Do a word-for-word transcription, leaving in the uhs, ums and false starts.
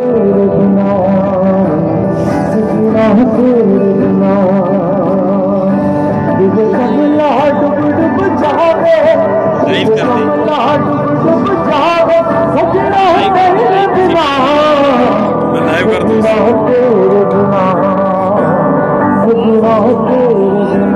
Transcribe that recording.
तेरे बिना सजना तेरे बिना दिल कमला डुब डुब जावे दिल कमला डुब डुब जावे सजना तेरे बिना सजना तेरे बिना सजना तेरे बिना